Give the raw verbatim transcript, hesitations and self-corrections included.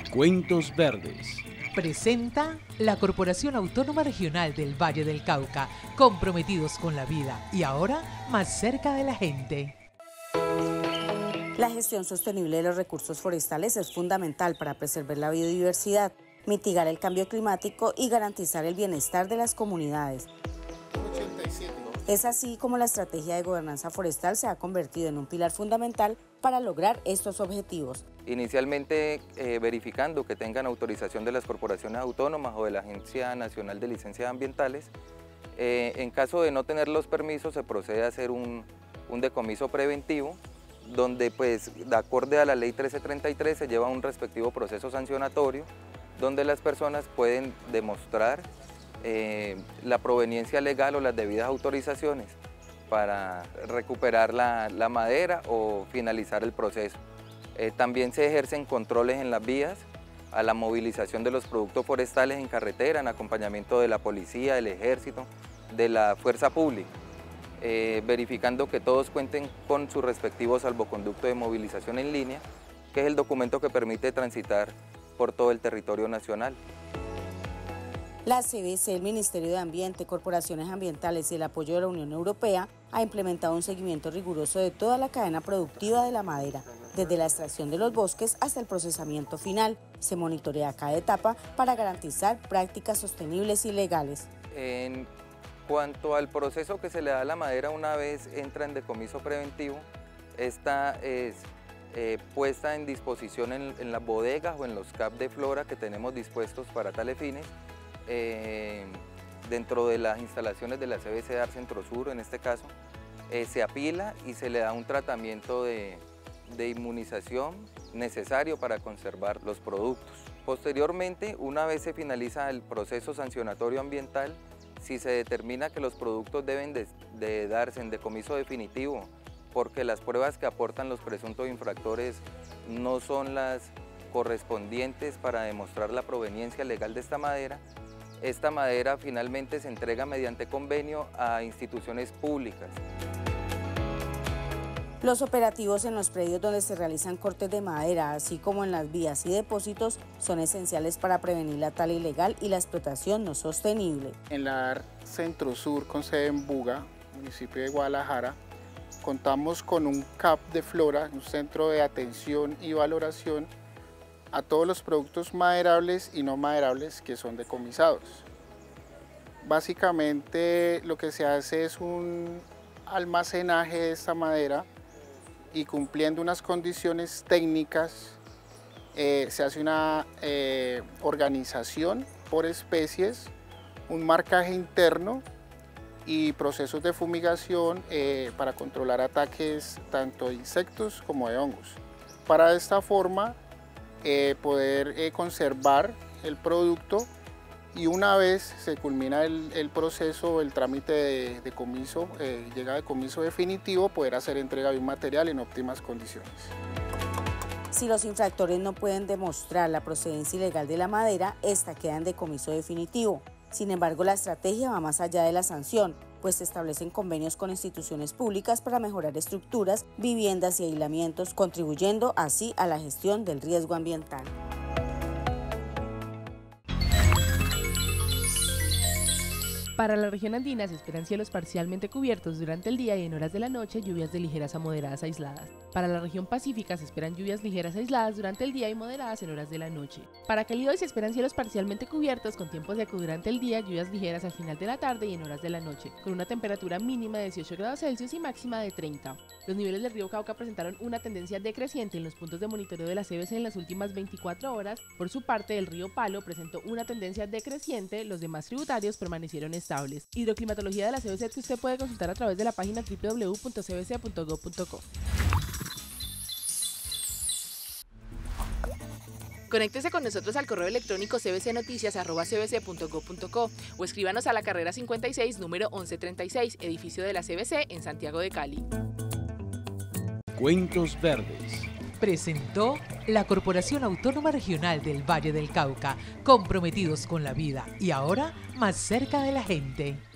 Cuentos Verdes. Presenta la Corporación Autónoma Regional del Valle del Cauca, comprometidos con la vida y ahora más cerca de la gente. La gestión sostenible de los recursos forestales es fundamental para preservar la biodiversidad, mitigar el cambio climático y garantizar el bienestar de las comunidades. Es así como la estrategia de gobernanza forestal se ha convertido en un pilar fundamental para lograr estos objetivos. Inicialmente eh, verificando que tengan autorización de las corporaciones autónomas o de la Agencia Nacional de Licencias Ambientales. Eh, en caso de no tener los permisos se procede a hacer un, un decomiso preventivo, donde pues de acorde a la ley trece treinta y tres se lleva un respectivo proceso sancionatorio, donde las personas pueden demostrar eh, la proveniencia legal o las debidas autorizaciones para recuperar la, la madera o finalizar el proceso. Eh, también se ejercen controles en las vías a la movilización de los productos forestales en carretera, en acompañamiento de la policía, del ejército, de la fuerza pública, eh, verificando que todos cuenten con su respectivo salvoconducto de movilización en línea, que es el documento que permite transitar por todo el territorio nacional. La C B C, el Ministerio de Ambiente, Corporaciones Ambientales y el apoyo de la Unión Europea ha implementado un seguimiento riguroso de toda la cadena productiva de la madera, desde la extracción de los bosques hasta el procesamiento final. Se monitorea cada etapa para garantizar prácticas sostenibles y legales. En cuanto al proceso que se le da a la madera una vez entra en decomiso preventivo, esta es eh, puesta en disposición en, en las bodegas o en los C A P de flora que tenemos dispuestos para tales fines, eh, dentro de las instalaciones de la C B C Dar Centro Sur, en este caso, eh, se apila y se le da un tratamiento de de inmunización necesario para conservar los productos. Posteriormente, una vez se finaliza el proceso sancionatorio ambiental, si se determina que los productos deben de, de darse en decomiso definitivo porque las pruebas que aportan los presuntos infractores no son las correspondientes para demostrar la proveniencia legal de esta madera, esta madera finalmente se entrega mediante convenio a instituciones públicas. Los operativos en los predios donde se realizan cortes de madera, así como en las vías y depósitos, son esenciales para prevenir la tala ilegal y la explotación no sostenible. En la Dar Centro Sur, con sede en Buga, municipio de Guadalajara, contamos con un C A P de flora, un centro de atención y valoración a todos los productos maderables y no maderables que son decomisados. Básicamente lo que se hace es un almacenaje de esta madera y cumpliendo unas condiciones técnicas eh, se hace una eh, organización por especies, un marcaje interno y procesos de fumigación eh, para controlar ataques tanto de insectos como de hongos. Para de esta forma eh, poder eh, conservar el producto y una vez se culmina el, el proceso, el trámite de decomiso, eh, llega a decomiso definitivo, poder hacer entrega de un material en óptimas condiciones. Si los infractores no pueden demostrar la procedencia ilegal de la madera, esta queda en decomiso definitivo. Sin embargo, la estrategia va más allá de la sanción, pues se establecen convenios con instituciones públicas para mejorar estructuras, viviendas y aislamientos, contribuyendo así a la gestión del riesgo ambiental. Para la región andina se esperan cielos parcialmente cubiertos durante el día y en horas de la noche lluvias de ligeras a moderadas aisladas. Para la región pacífica se esperan lluvias ligeras aisladas durante el día y moderadas en horas de la noche. Para Cali se esperan cielos parcialmente cubiertos con tiempo seco durante el día, lluvias ligeras al final de la tarde y en horas de la noche, con una temperatura mínima de dieciocho grados Celsius y máxima de treinta. Los niveles del río Cauca presentaron una tendencia decreciente en los puntos de monitoreo de la C B C en las últimas veinticuatro horas. Por su parte, el río Palo presentó una tendencia decreciente, los demás tributarios permanecieron estables. Hidroclimatología de la C B C que usted puede consultar a través de la página doble u doble u doble u punto c b c punto gob punto co. Conéctese con nosotros al correo electrónico c b c noticias arroba c b c punto gob punto co o escríbanos a la carrera cincuenta y seis, número once treinta y seis, edificio de la C B C en Santiago de Cali. Cuentos Verdes. Presentó la Corporación Autónoma Regional del Valle del Cauca, comprometidos con la vida y ahora más cerca de la gente.